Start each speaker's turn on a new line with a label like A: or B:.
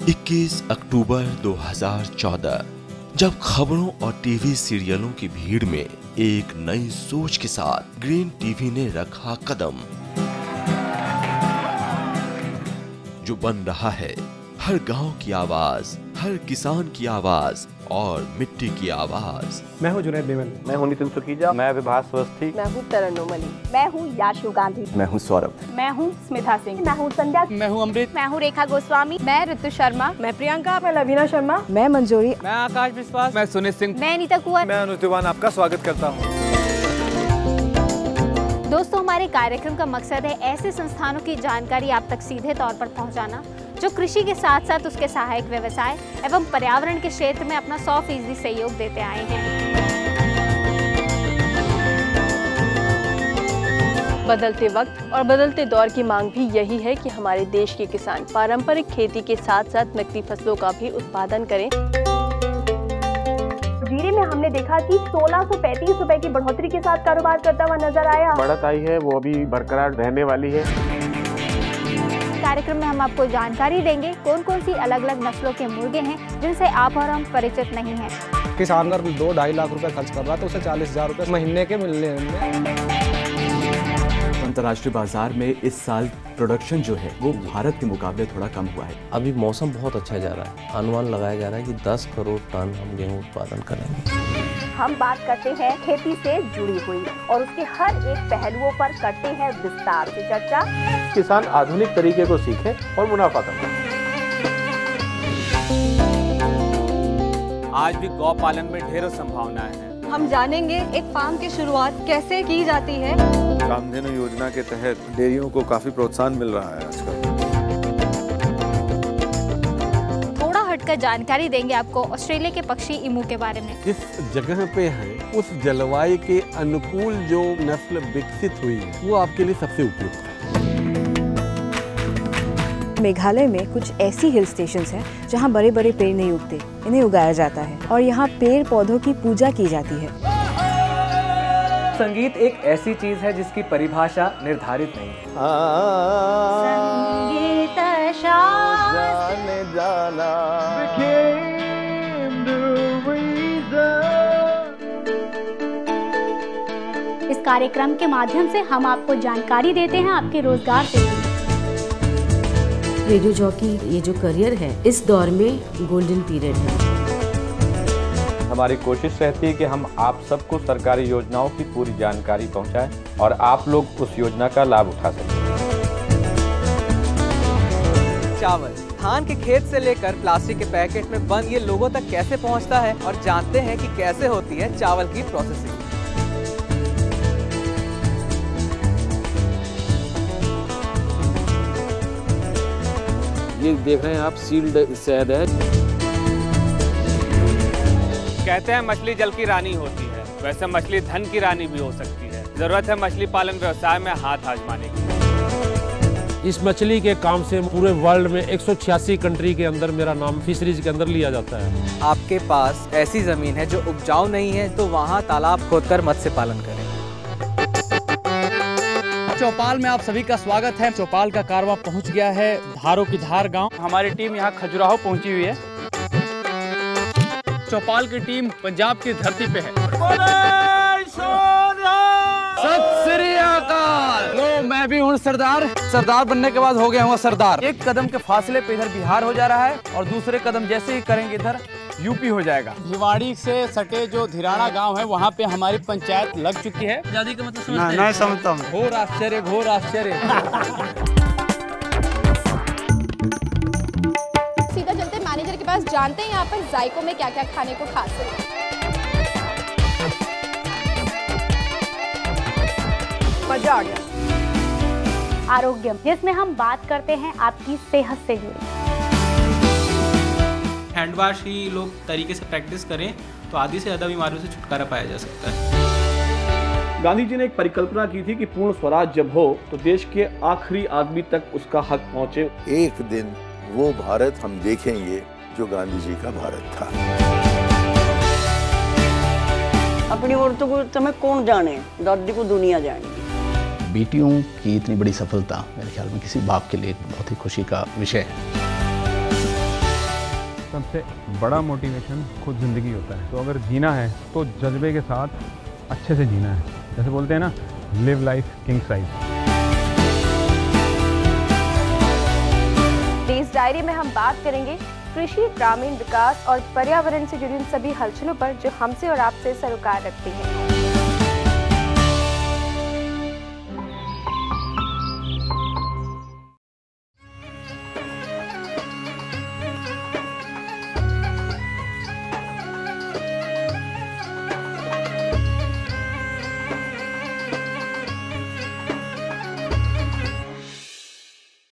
A: 21 अक्टूबर 2014 जब खबरों और टीवी सीरियलों की भीड़ में एक नई सोच के साथ ग्रीन टीवी ने रखा कदम। जो बन रहा है हर गांव की आवाज, हर किसान की आवाज और मिट्टी की आवाज।
B: मैं हूं जुनैद बेमन,
C: मैं हूं नितिन सुखीजा, मैं विभास अवस्थी,
D: मैं हूं तरन्नुम अली, मैं हूं याशु गांधी,
C: मैं हूं सौरभ,
D: मैं हूं स्मिता सिंह, मैं हूं संध्या,
E: मैं हूं अमृत,
D: मैं हूं रेखा गोस्वामी,
F: मैं ऋतु शर्मा,
D: मैं प्रियंका, मैं लवीना शर्मा,
F: मैं मंजूरी,
E: मैं आकाश विश्वास,
B: मैं सुनील सिंह,
D: मैं अनीता कुंवर,
C: मैं अनुज तिवारी आपका स्वागत करता हूं।
D: दोस्तों, हमारे कार्यक्रम का मकसद है ऐसे संस्थानों की जानकारी आप तक सीधे तौर पर पहुंचाना जो कृषि के साथ साथ उसके सहायक व्यवसाय एवं पर्यावरण के क्षेत्र में अपना 100% सहयोग देते आए हैं।
F: बदलते वक्त और बदलते दौर की मांग भी यही है कि हमारे देश के किसान पारंपरिक खेती के साथ साथ नकदी फसलों का भी उत्पादन करें।
D: जीरे में हमने देखा कि 1635 रुपए की बढ़ोतरी के साथ कारोबार करता हुआ नजर आया।
C: बढ़त आई है, वो अभी बरकरार रहने वाली है।
D: कार्यक्रम में हम आपको जानकारी देंगे कौन कौन सी अलग अलग नस्लों के मुर्गे हैं जिनसे आप और हम परिचित नहीं हैं।
B: किसान अगर 2-2.5 लाख रुपए खर्च कर रहा है तो उसे 40,000 रुपए महीने के मिलने हैं।
G: अंतर्राष्ट्रीय बाजार में इस साल प्रोडक्शन जो है वो भारत के मुकाबले थोड़ा कम हुआ है।
H: अभी मौसम बहुत अच्छा जा रहा है, अनुमान लगाया जा रहा है कि 10 करोड़ टन हम गेहूं उत्पादन करेंगे।
D: हम बात करते हैं खेती से जुड़ी हुई और उसके हर एक पहलुओं पर करते हैं विस्तार से चर्चा।
C: किसान आधुनिक तरीके को सीखें और मुनाफा कमाएं।
E: आज भी गौ पालन में ढेरों संभावनाएं हैं।
F: हम जानेंगे एक फार्म की शुरुआत कैसे की जाती है।
I: कामधेनु योजना के तहत डेयरियों को काफी प्रोत्साहन मिल रहा है आजकल।
D: थोड़ा हटकर जानकारी देंगे आपको ऑस्ट्रेलिया के पक्षी इमू के बारे में।
J: जिस जगह पे है उस जलवायु के अनुकूल जो नस्ल विकसित हुई है वो आपके लिए सबसे उपयुक्त है।
F: मेघालय में कुछ ऐसी हिल स्टेशंस हैं जहां बड़े बड़े पेड़ नहीं उगते, इन्हें उगाया जाता है और यहाँ पेड़ पौधों की पूजा की जाती है।
B: संगीत एक ऐसी चीज है जिसकी परिभाषा निर्धारित नहीं है।
D: संगीत
C: जाने जाना
D: इस कार्यक्रम के माध्यम से हम आपको जानकारी देते हैं आपके रोजगार से।
K: रेडियो जॉकी ये जो करियर है इस दौर में गोल्डन पीरियड है।
C: हमारी कोशिश रहती है कि हम आप सबको सरकारी योजनाओं की पूरी जानकारी पहुंचाएं और आप लोग उस योजना का लाभ उठा सकें।
E: चावल धान के खेत से लेकर प्लास्टिक के पैकेट में बंद ये लोगों तक कैसे पहुंचता है और जानते हैं कि कैसे होती है चावल की प्रोसेसिंग।
H: ये देख रहे हैं आप, सील्ड शहद है।
E: कहते हैं मछली जल की रानी होती है, वैसे मछली धन की रानी भी हो सकती है। जरूरत है मछली पालन व्यवसाय में हाथ आजमाने की।
H: इस मछली के काम से पूरे वर्ल्ड में 186 कंट्री के अंदर मेरा नाम फिशरीज के अंदर लिया जाता है।
E: आपके पास ऐसी जमीन है जो उपजाऊ नहीं है तो वहाँ तालाब खोदकर मत्स्य पालन करें। चौपाल में आप सभी का स्वागत है। चौपाल का कारवां पहुंच गया है धारों की धार गांव। हमारी टीम यहाँ खजुराहो पहुंची हुई है। चौपाल की टीम पंजाब की धरती पे है। सत श्री अकाल। लो, मैं भी हूँ सरदार। सरदार बनने के बाद हो गया हूँ सरदार। एक कदम के फासले पे इधर बिहार हो जा रहा है और दूसरे कदम जैसे ही करेंगे इधर यूपी हो जाएगा। भिवाड़ी से सटे जो धिराड़ा गांव है वहाँ पे हमारी पंचायत लग चुकी है। आजादी का मतलब समझते हैं?
B: समझता हूँ।
E: घोर आश्चर्य, घोर आश्चर्य।
F: सीधा चलते मैनेजर के पास, जानते हैं यहाँ पर जायकों में क्या क्या खाने को खास है।
D: मजा आ गया। आरोग्य, जिसमें हम बात करते हैं आपकी सेहत से जुड़ी।
E: हैंड वॉश ही लोग तरीके से प्रैक्टिस करें तो आधी से ज़्यादा बीमारियों से छुटकारा पाया जा सकता है।
B: गांधी जी ने एक परिकल्पना की थी कि पूर्ण स्वराज जब हो तो देश के आखिरी आदमी तक उसका हक पहुंचे।
I: एक दिन वो भारत हम देखेंगे जो गांधी जी का भारत था।
K: अपनी औरतों को तुम्हें कौन जाने, दादी को दुनिया जाने।
H: बेटियों की इतनी बड़ी सफलता मेरे ख्याल में किसी बाप के लिए बहुत ही खुशी का विषय है।
L: सबसे बड़ा मोटिवेशन खुद ज़िंदगी होता है। तो अगर जीना है तो जज्बे के साथ अच्छे से जीना है। जैसे बोलते हैं ना, लिव लाइफ किंग साइज।
F: इस डायरी में हम बात करेंगे कृषि, ग्रामीण विकास और पर्यावरण से जुड़ी उन सभी हलचलों पर जो हमसे और आपसे सरोकार रखती हैं।